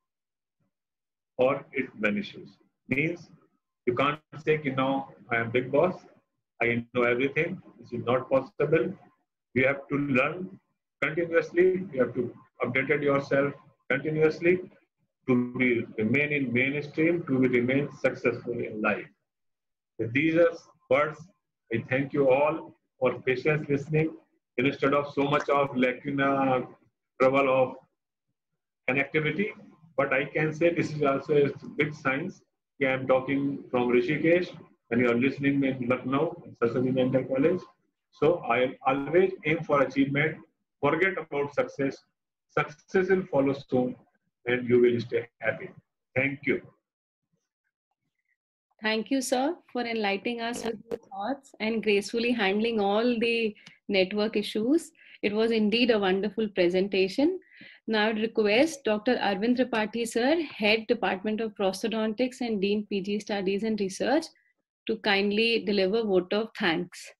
or it vanishes. Means you can't say, now I am big boss, I know everything. This is not possible. You have to learn continuously. You have to update yourself continuously to remain in mainstream, to remain successful in life. With these words, I thank you all for patience listening. Instead of so much of lacuna, trouble of connectivity, but I can say this is also a big science. I am talking from Rishikesh, and you are listening in Lucknow, Saraswati Dental College. So I always aim for achievement. Forget about success. Success will follow soon, and you will stay happy. Thank you. Thank you, sir, for enlightening us with your thoughts and gracefully handling all the network issues. It was indeed a wonderful presentation. Now I would request Dr. Arvind Tripathi, sir, Head Department of Prosthodontics and Dean PG Studies and Research, to kindly deliver vote of thanks.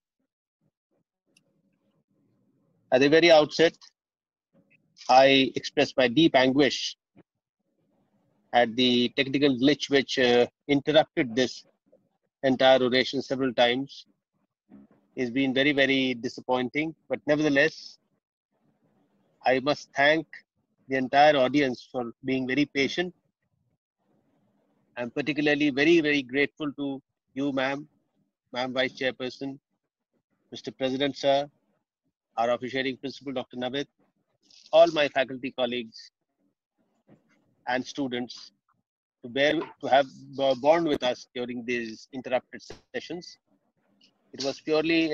At the very outset, I express my deep anguish at the technical glitch which interrupted this entire oration several times. It's been very, very disappointing, but nevertheless, I must thank the entire audience for being very patient. I'm particularly very, very grateful to you, ma'am Vice Chairperson, Mr. President, sir, our officiating principal, Dr. Navid, all my faculty colleagues and students to have borne with us during these interrupted sessions. It was purely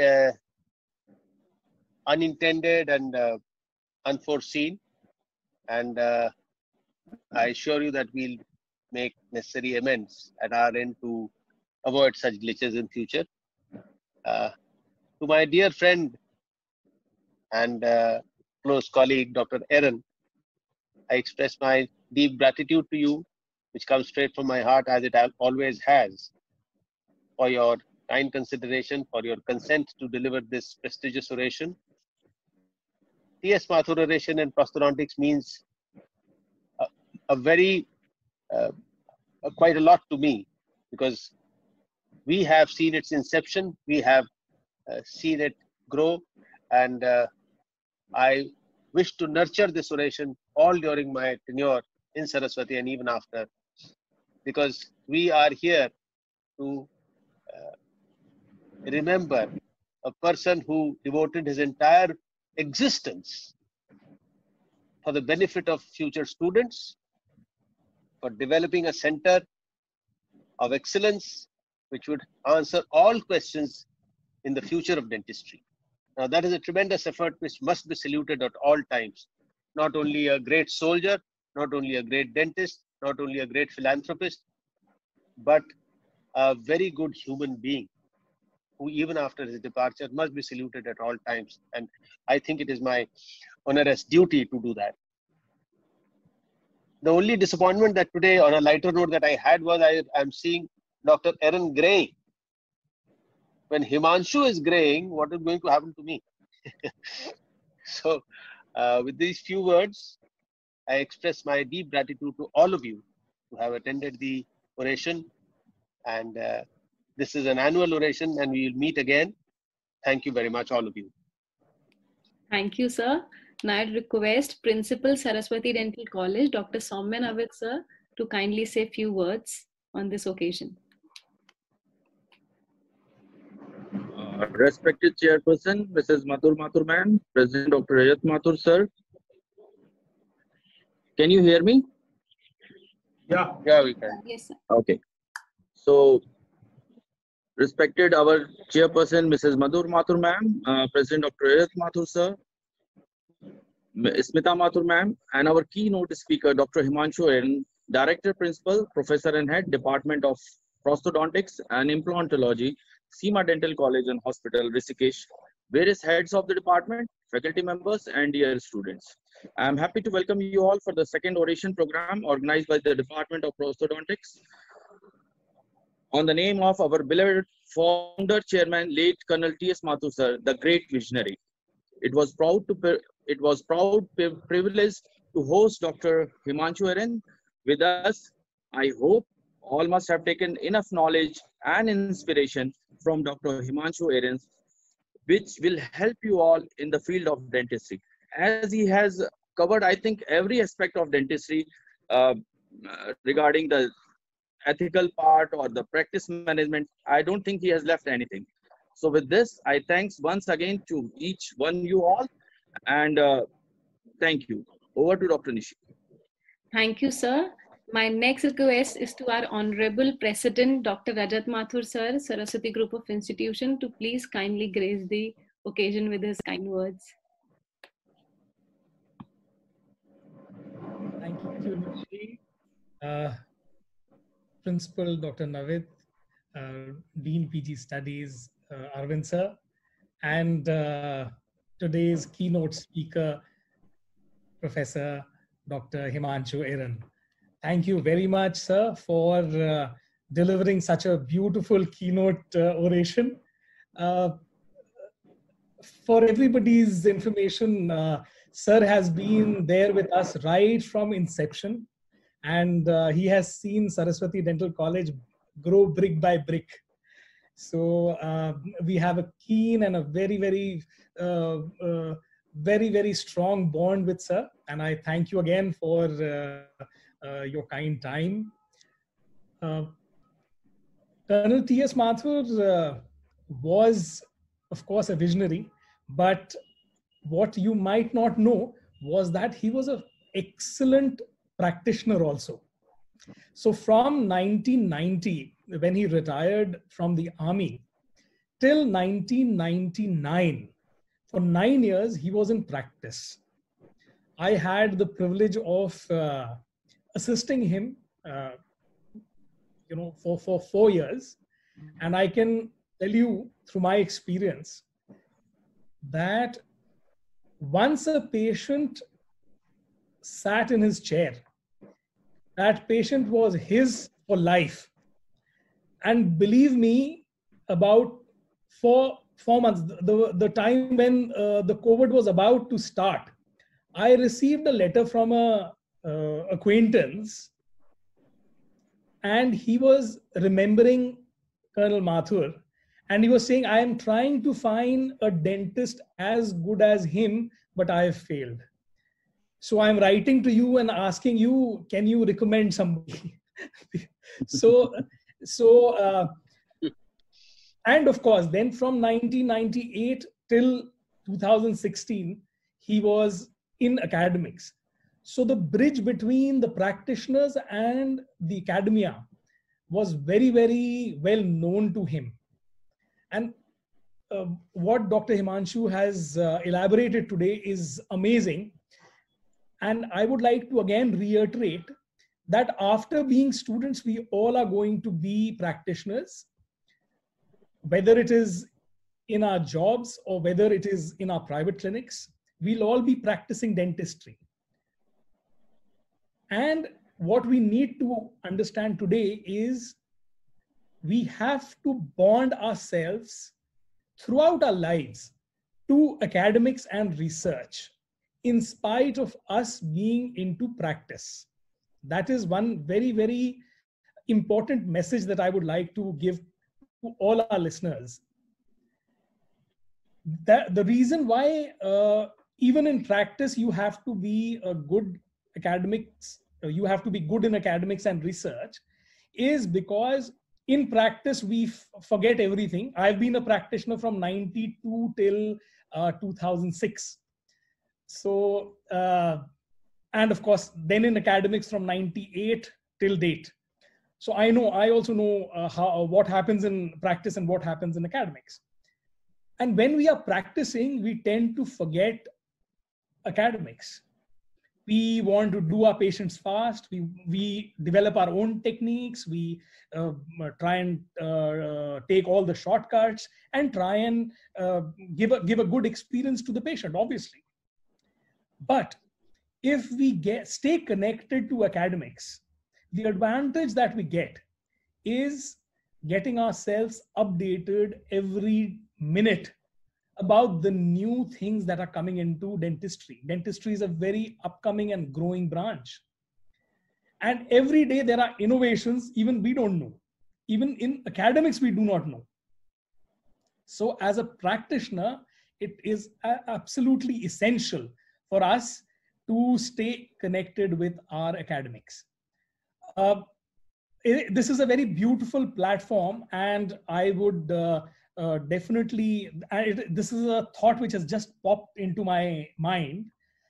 unintended and unforeseen, and I assure you that we'll make necessary amends at our end to avoid such glitches in future. To my dear friend and close colleague, Dr. Aaron, I express my deep gratitude to you, which comes straight from my heart, as it always has, for your kind consideration, for your consent to deliver this prestigious oration. T.S. Mathur oration in prosthodontics means a very, quite a lot to me, because we have seen its inception, we have seen it grow, and I wish to nurture this oration all during my tenure in Saraswati and even after, because we are here to remember a person who devoted his entire existence for the benefit of future students, for developing a center of excellence which would answer all questions in the future of dentistry. Now, that is a tremendous effort which must be saluted at all times. Not only a great soldier, not only a great dentist, not only a great philanthropist, but a very good human being who, even after his departure, must be saluted at all times. And I think it is my onerous duty to do that. The only disappointment that today, on a lighter note, that I had was I'm seeing Dr. Aaron graying. When Himanshu is graying, what is going to happen to me? So, with these few words, I express my deep gratitude to all of you who have attended the oration. And this is an annual oration, and we will meet again. Thank you very much, all of you. Thank you, sir. Now I'd request Principal Saraswati Dental College, Dr. Soumya Navid, sir, to kindly say a few words on this occasion. Respected Chairperson, Mrs. Mathur ma'am, President Dr. Rajat Mathur, sir. Can you hear me? Yeah. Yeah, we can. Yes, sir. Okay. So, respected our Chairperson, Mrs. Mathur ma'am, President Dr. Rajat Mathur, sir, Smita Mathur ma'am, and our keynote speaker, Dr. Himanshu Aaron, Director Principal, Professor and Head, Department of Prosthodontics and Implantology, Seema Dental College and Hospital, Rishikesh, various heads of the department, faculty members, and dear students. I am happy to welcome you all for the second oration program organized by the Department of Prosthodontics on the name of our beloved founder, chairman, late Colonel T.S. Mathur, sir, the great visionary. It was proud privilege to host Dr. Himanshu Aaron with us. I hope all must have taken enough knowledge and inspiration from Dr. Himanshu Aaron, which will help you all in the field of dentistry. As he has covered, I think, every aspect of dentistry regarding the ethical part or the practice management, I don't think he has left anything. So with this, I thanks once again to each one you all, and thank you. Over to Dr. Nishi. Thank you, sir. My next request is to our Honorable President, Dr. Rajat Mathur, sir, Saraswati Group of Institution, to please kindly grace the occasion with his kind words. Thank you, Nishi. Principal Dr. Navid, Dean PG Studies, Arvind sir, and today's keynote speaker, Professor Dr. Himanshu Eran. Thank you very much, sir, for delivering such a beautiful keynote oration. For everybody's information, sir has been there with us right from inception, and he has seen Saraswati Dental College grow brick by brick. So we have a keen and a very strong bond with sir, and I thank you again for your kind time. Colonel T.S. Mathur was, of course, a visionary, but what you might not know was that he was an excellent practitioner also. So from 1990, when he retired from the army, till 1999, for 9 years, he was in practice. I had the privilege of assisting him, for 4 years. And I can tell you through my experience that once a patient sat in his chair, that patient was his for life. And believe me, about 4 months, the time when the COVID was about to start, I received a letter from a acquaintance, and he was remembering Colonel Mathur, and he was saying, I am trying to find a dentist as good as him, but I have failed. So I'm writing to you and asking you, can you recommend somebody? And of course, then from 1998 till 2016, he was in academics. So the bridge between the practitioners and the academia was very well known to him. And what Dr. Himanshu has elaborated today is amazing. And I would like to again reiterate that after being students, we all are going to be practitioners, whether it is in our jobs or whether it is in our private clinics, we'll all be practicing dentistry. And what we need to understand today is we have to bond ourselves throughout our lives to academics and research, in spite of us being into practice. That is one very important message that I would like to give to all our listeners. The reason why even in practice you have to be a good academics, you have to be good in academics and research, is because in practice we forget everything. I've been a practitioner from 92 till 2006. So, and of course, then in academics from 98 till date. So I also know what happens in practice and what happens in academics. And when we are practicing, we tend to forget academics. We want to do our patients fast. We develop our own techniques. We try and take all the shortcuts and try and give a good experience to the patient, obviously. But if we stay connected to academics, the advantage that we get is getting ourselves updated every minute about the new things that are coming into dentistry. Dentistry is a very upcoming and growing branch. And every day there are innovations, even we don't know. Even in academics, we do not know. So as a practitioner, it is absolutely essential for us to stay connected with our academics. This is a very beautiful platform, and I would definitely, this is a thought which has just popped into my mind.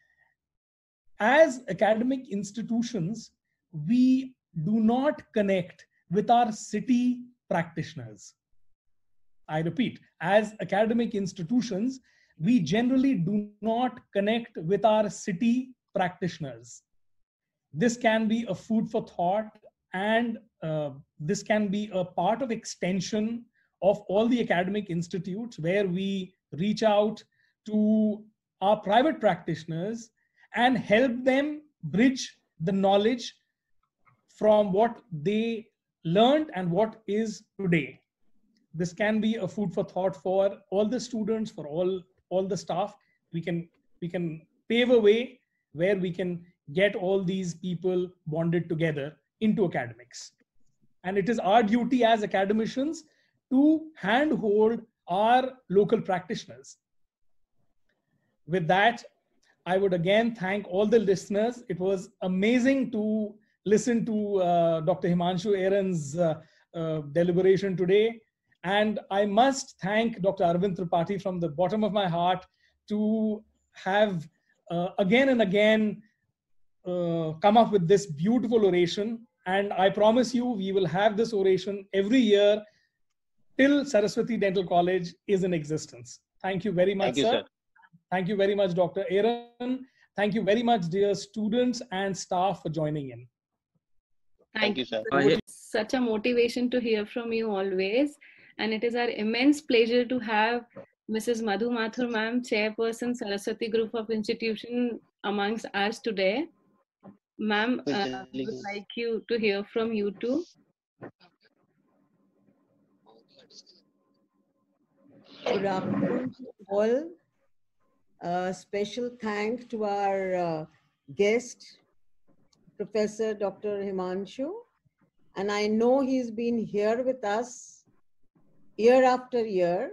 As academic institutions, we do not connect with our city practitioners. I repeat, as academic institutions, we generally do not connect with our city practitioners. This can be a food for thought, and this can be a part of extension of all the academic institutes, where we reach out to our private practitioners and help them bridge the knowledge from what they learned and what is today. This can be a food for thought for all the students, for all the staff. We can pave a way where we can get all these people bonded together into academics. And it is our duty as academicians to handhold our local practitioners. With that, I would again thank all the listeners. It was amazing to listen to Dr. Himanshu Aaron's deliberation today. And I must thank Dr. Arvind Tripathi from the bottom of my heart to have again and again come up with this beautiful oration. And I promise you, we will have this oration every year till Saraswati Dental College is in existence. Thank you very much, sir. Thank you very much, Dr. Aaron. Thank you very much, dear students and staff, for joining in. Thank you, sir. It's such a motivation to hear from you always. And it is our immense pleasure to have Mrs. Madhu Mathur ma'am, Chairperson, Saraswati Group of Institution, amongst us today. Ma'am, I would like to hear from you too. Good afternoon to all. Special thanks to our guest, Professor Dr. Himanshu. And I know he's been here with us year after year.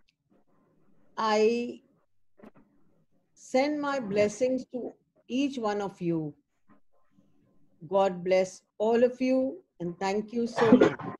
I send my blessings to each one of you. God bless all of you, and thank you so much.